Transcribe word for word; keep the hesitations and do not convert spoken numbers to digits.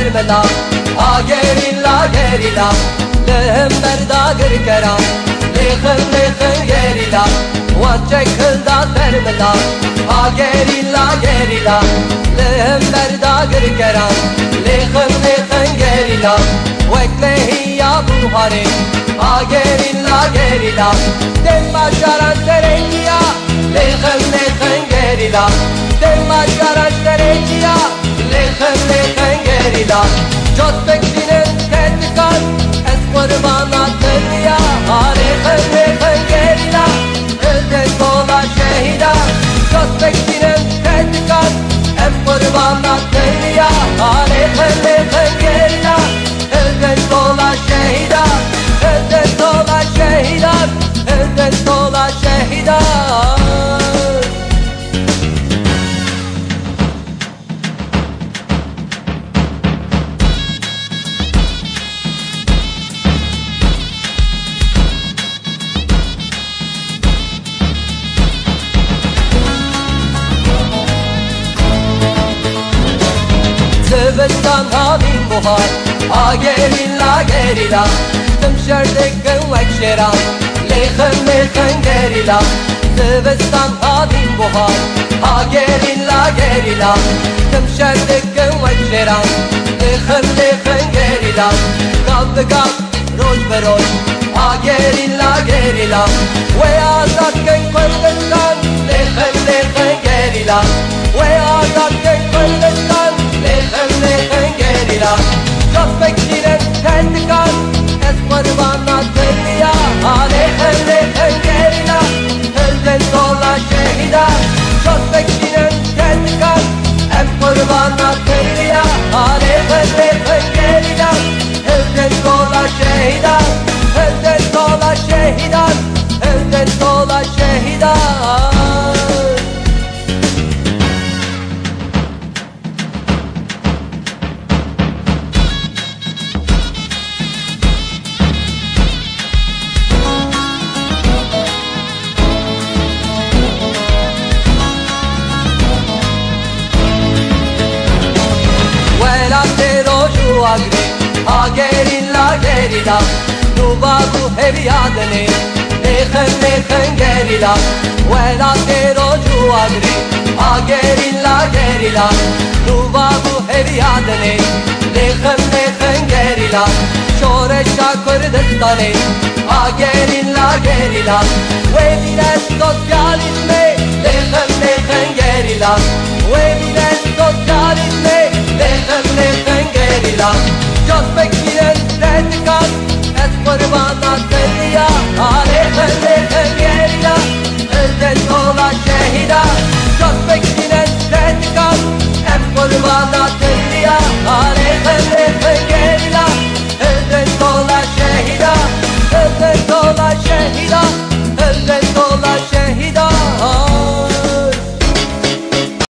سرملا آگریلا گریلا لهم برداگر کرام لیخن لیخن گریلا وچکل دا سرملا آگریلا گریلا لهم برداگر کرام لیخن لیخن گریلا وکلهی یا بوهاره آگریلا گریلا دم شران ترینیا لیخن لیخن گریلا دم شران ترینیا لیخن لیخن گریلا جد بکشینن تدکان از قربانات یا لیخن لیخن گریلا öldün dola şehida جد بکشینن تدکان از قربانات ya لیخن لیخن گریلا öldün dola şehida öldün dola şehida öldün dola şehida Zıvıstan havin buhar Agerilla gerila Tımşerdekın vekşeran Leyhın leyhın gerila Zıvıstan havin buhar Agerilla gerila Tımşerdekın vekşeran Leyhın leyhın gerila Kaldı kal roş be roş Agerilla gerila Ve azadkın Kurdistan Leyhın leyhın gerila Ve azadkın Kurdistan لیخن لیخن گریلا جد بکشینن تدکان از قربانات یا لیخن لیخن گریلا öldün dola şehida جد بکشینن تدکان از قربانات ya لیخن لیخن گریلا öldün dola şehida öldün dola şehida öldün dola şehida agri agerilla gerila nubagu heviyadne lekhan lekhan gerila wala tero ju agri agerilla gerila nubagu heviyadne lekhan lekhan gerila shore Kurdistane agerilla gerila we bilen sosyalizme lekhan lekhan gerila we bilen sosyalizme lekhan lekhan gerila جد بکشینن تدکان از قربانات ya لیخن لیخن گریلا öldün dola şehida جد بکشینن تدکان از قربانات ya